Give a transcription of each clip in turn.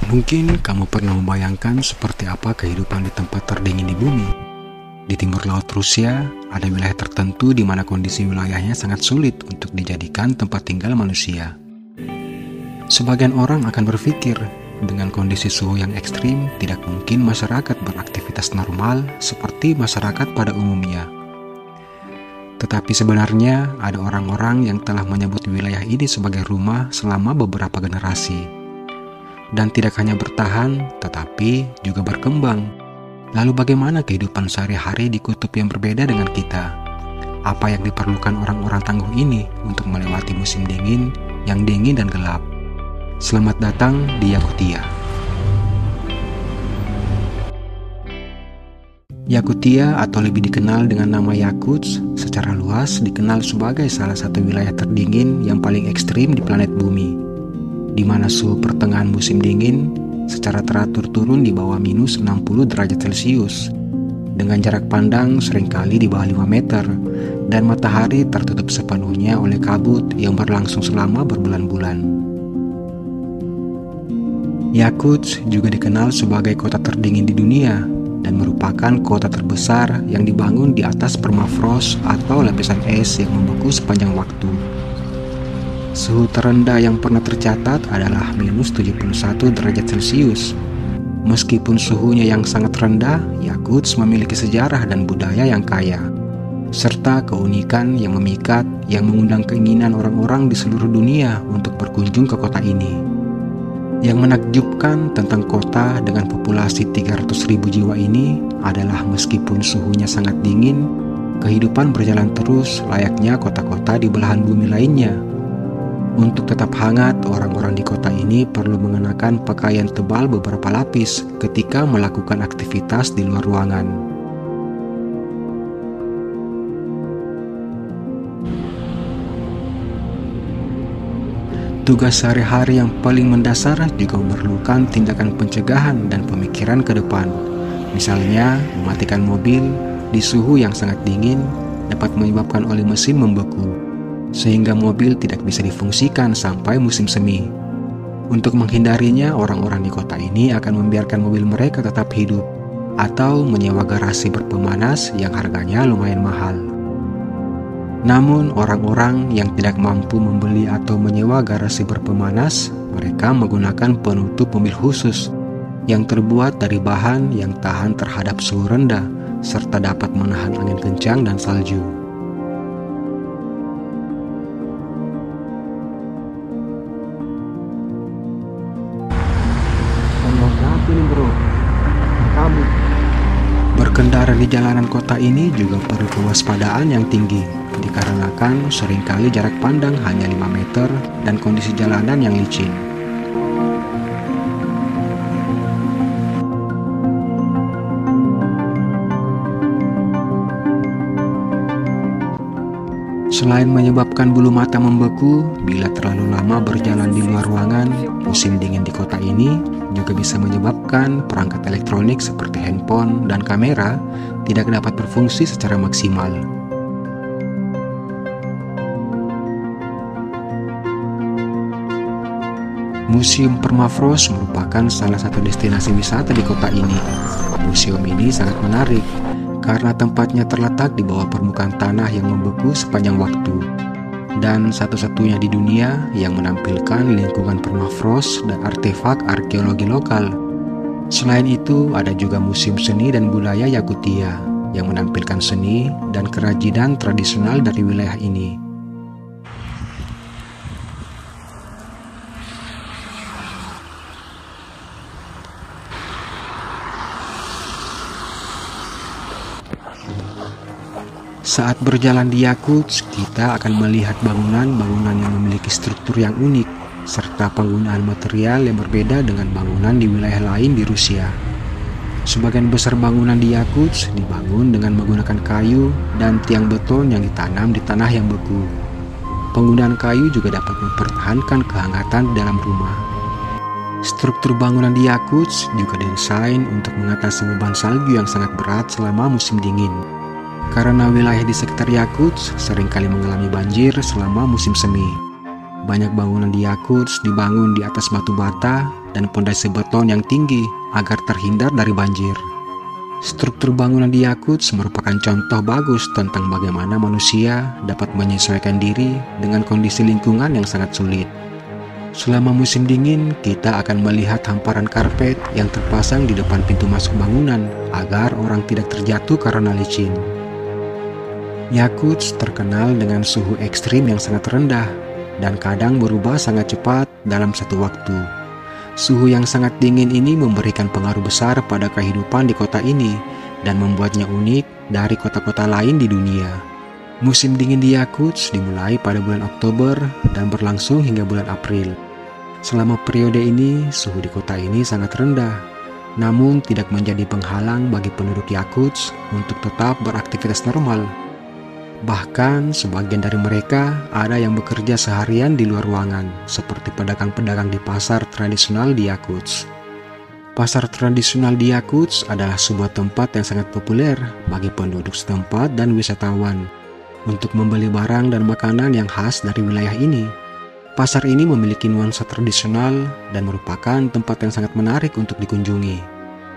Mungkin kamu pernah membayangkan seperti apa kehidupan di tempat terdingin di bumi. Di timur laut Rusia, ada wilayah tertentu di mana kondisi wilayahnya sangat sulit untuk dijadikan tempat tinggal manusia. Sebagian orang akan berpikir, dengan kondisi suhu yang ekstrim, tidak mungkin masyarakat beraktivitas normal seperti masyarakat pada umumnya. Tetapi sebenarnya ada orang-orang yang telah menyebut wilayah ini sebagai rumah selama beberapa generasi. Dan tidak hanya bertahan, tetapi juga berkembang. Lalu bagaimana kehidupan sehari-hari di kutub yang berbeda dengan kita? Apa yang diperlukan orang-orang tangguh ini untuk melewati musim dingin yang dingin dan gelap? Selamat datang di Yakutia. Yakutia atau lebih dikenal dengan nama Yakuts secara luas dikenal sebagai salah satu wilayah terdingin yang paling ekstrim di planet bumi, di mana suhu pertengahan musim dingin secara teratur turun di bawah minus 60 derajat Celcius, dengan jarak pandang seringkali di bawah 5 meter, dan matahari tertutup sepenuhnya oleh kabut yang berlangsung selama berbulan-bulan. Yakuts juga dikenal sebagai kota terdingin di dunia, dan merupakan kota terbesar yang dibangun di atas permafrost atau lapisan es yang membeku sepanjang waktu. Suhu terendah yang pernah tercatat adalah minus 71 derajat Celcius. Meskipun suhunya yang sangat rendah, Yakuts memiliki sejarah dan budaya yang kaya, serta keunikan yang memikat yang mengundang keinginan orang-orang di seluruh dunia untuk berkunjung ke kota ini. Yang menakjubkan tentang kota dengan populasi 300.000 jiwa ini adalah meskipun suhunya sangat dingin, kehidupan berjalan terus layaknya kota-kota di belahan bumi lainnya. Untuk tetap hangat, orang-orang di kota ini perlu mengenakan pakaian tebal beberapa lapis ketika melakukan aktivitas di luar ruangan. Tugas sehari-hari yang paling mendasar juga memerlukan tindakan pencegahan dan pemikiran ke depan. Misalnya, mematikan mobil di suhu yang sangat dingin dapat menyebabkan oli mesin membeku, sehingga mobil tidak bisa difungsikan sampai musim semi. Untuk menghindarinya, orang-orang di kota ini akan membiarkan mobil mereka tetap hidup, atau menyewa garasi berpemanas yang harganya lumayan mahal. Namun, orang-orang yang tidak mampu membeli atau menyewa garasi berpemanas, mereka menggunakan penutup mobil khusus yang terbuat dari bahan yang tahan terhadap suhu rendah, serta dapat menahan angin kencang dan salju. Berkendara di jalanan kota ini juga perlu kewaspadaan yang tinggi, dikarenakan seringkali jarak pandang hanya 5 meter dan kondisi jalanan yang licin. Selain menyebabkan bulu mata membeku bila terlalu lama berjalan di luar ruangan, musim dingin di kota ini juga bisa menyebabkan perangkat elektronik seperti handphone dan kamera tidak dapat berfungsi secara maksimal. Museum Permafrost merupakan salah satu destinasi wisata di kota ini. Museum ini sangat menarik karena tempatnya terletak di bawah permukaan tanah yang membeku sepanjang waktu, dan satu-satunya di dunia yang menampilkan lingkungan permafrost dan artefak arkeologi lokal. Selain itu, ada juga Museum Seni dan Budaya Yakutia yang menampilkan seni dan kerajinan tradisional dari wilayah ini. Saat berjalan di Yakuts, kita akan melihat bangunan-bangunan yang memiliki struktur yang unik, serta penggunaan material yang berbeda dengan bangunan di wilayah lain di Rusia. Sebagian besar bangunan di Yakuts dibangun dengan menggunakan kayu dan tiang beton yang ditanam di tanah yang beku. Penggunaan kayu juga dapat mempertahankan kehangatan di dalam rumah. Struktur bangunan di Yakuts juga didesain untuk mengatasi beban salju yang sangat berat selama musim dingin. Karena wilayah di sekitar Yakuts seringkali mengalami banjir selama musim semi. Banyak bangunan di Yakuts dibangun di atas batu bata dan pondasi beton yang tinggi agar terhindar dari banjir. Struktur bangunan di Yakutsk merupakan contoh bagus tentang bagaimana manusia dapat menyesuaikan diri dengan kondisi lingkungan yang sangat sulit. Selama musim dingin, kita akan melihat hamparan karpet yang terpasang di depan pintu masuk bangunan agar orang tidak terjatuh karena licin. Yakutsk terkenal dengan suhu ekstrim yang sangat rendah dan kadang berubah sangat cepat dalam satu waktu. Suhu yang sangat dingin ini memberikan pengaruh besar pada kehidupan di kota ini dan membuatnya unik dari kota-kota lain di dunia. Musim dingin di Yakutsk dimulai pada bulan Oktober dan berlangsung hingga bulan April. Selama periode ini, suhu di kota ini sangat rendah, namun tidak menjadi penghalang bagi penduduk Yakutsk untuk tetap beraktivitas normal. Bahkan sebagian dari mereka ada yang bekerja seharian di luar ruangan, seperti pedagang-pedagang di pasar tradisional di Yakutsk. Pasar tradisional di Yakutsk adalah sebuah tempat yang sangat populer bagi penduduk setempat dan wisatawan untuk membeli barang dan makanan yang khas dari wilayah ini. Pasar ini memiliki nuansa tradisional dan merupakan tempat yang sangat menarik untuk dikunjungi.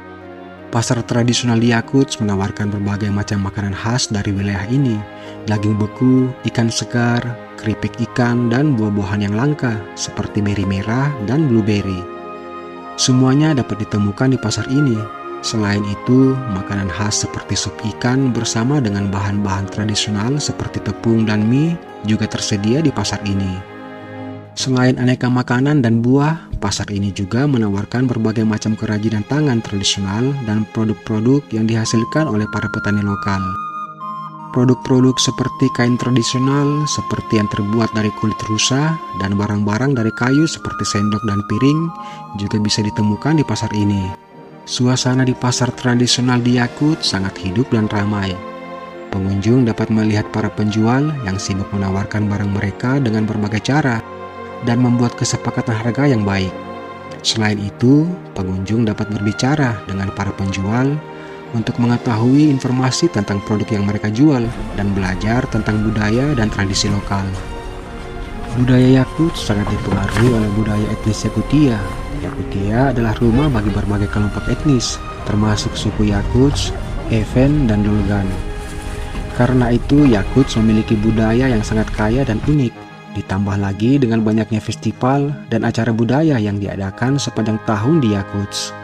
Pasar tradisional di Yakutsk menawarkan berbagai macam makanan khas dari wilayah ini, daging beku, ikan segar, keripik ikan, dan buah-buahan yang langka seperti beri merah dan blueberry. Semuanya dapat ditemukan di pasar ini. Selain itu, makanan khas seperti sup ikan bersama dengan bahan-bahan tradisional seperti tepung dan mie juga tersedia di pasar ini. Selain aneka makanan dan buah, pasar ini juga menawarkan berbagai macam kerajinan tangan tradisional dan produk-produk yang dihasilkan oleh para petani lokal. Produk-produk seperti kain tradisional seperti yang terbuat dari kulit rusa dan barang-barang dari kayu seperti sendok dan piring juga bisa ditemukan di pasar ini. Suasana di pasar tradisional di Yakutsk sangat hidup dan ramai. Pengunjung dapat melihat para penjual yang sibuk menawarkan barang mereka dengan berbagai cara dan membuat kesepakatan harga yang baik. Selain itu, pengunjung dapat berbicara dengan para penjual untuk mengetahui informasi tentang produk yang mereka jual dan belajar tentang budaya dan tradisi lokal. Budaya Yakutsk sangat dipengaruhi oleh budaya etnis Yakutia. Yakutia adalah rumah bagi berbagai kelompok etnis, termasuk suku Yakutsk, Even, dan Dolgan. Karena itu, Yakutsk memiliki budaya yang sangat kaya dan unik. Ditambah lagi dengan banyaknya festival dan acara budaya yang diadakan sepanjang tahun di Yakutsk.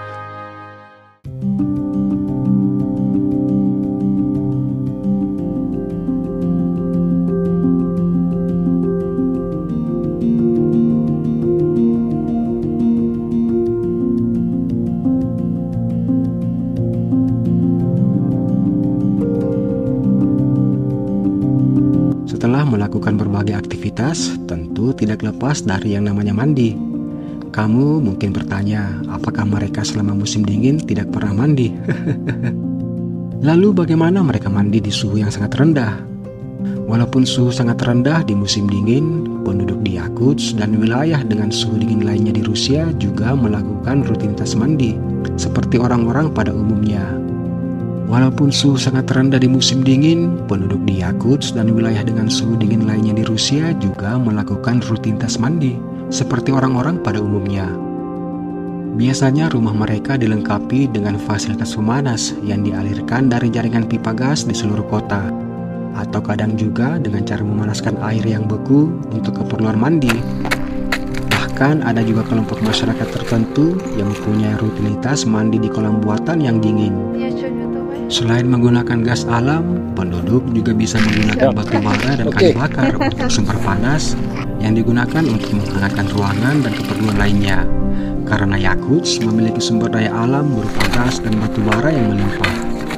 Setelah melakukan berbagai aktivitas, tentu tidak lepas dari yang namanya mandi. Kamu mungkin bertanya, apakah mereka selama musim dingin tidak pernah mandi? Lalu bagaimana mereka mandi di suhu yang sangat rendah? Walaupun suhu sangat rendah di musim dingin, penduduk di Yakutsk dan wilayah dengan suhu dingin lainnya di Rusia juga melakukan rutinitas mandi, seperti orang-orang pada umumnya. Walaupun suhu sangat rendah di musim dingin, penduduk di Yakutsk dan wilayah dengan suhu dingin lainnya di Rusia juga melakukan rutinitas mandi, seperti orang-orang pada umumnya. Biasanya rumah mereka dilengkapi dengan fasilitas pemanas yang dialirkan dari jaringan pipa gas di seluruh kota, atau kadang juga dengan cara memanaskan air yang beku untuk keperluan mandi. Bahkan ada juga kelompok masyarakat tertentu yang mempunyai rutinitas mandi di kolam buatan yang dingin. Selain menggunakan gas alam, penduduk juga bisa menggunakan batu bara dan kayu bakar untuk sumber panas yang digunakan untuk menghangatkan ruangan dan keperluan lainnya. Karena Yakutsk memiliki sumber daya alam berupa gas dan batu bara yang melimpah.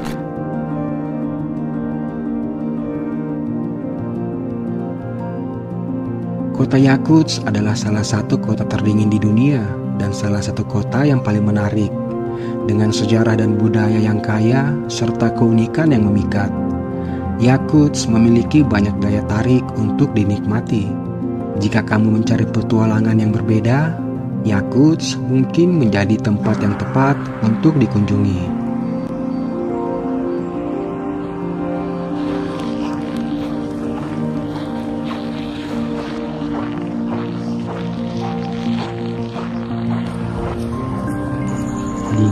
Kota Yakutsk adalah salah satu kota terdingin di dunia dan salah satu kota yang paling menarik, dengan sejarah dan budaya yang kaya serta keunikan yang memikat. Yakutsk memiliki banyak daya tarik untuk dinikmati. Jika kamu mencari petualangan yang berbeda, Yakutsk mungkin menjadi tempat yang tepat untuk dikunjungi.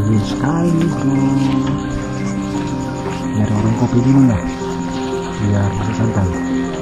dingin sekali bro. Nyari warung kopi dulu lah biar bisa santai.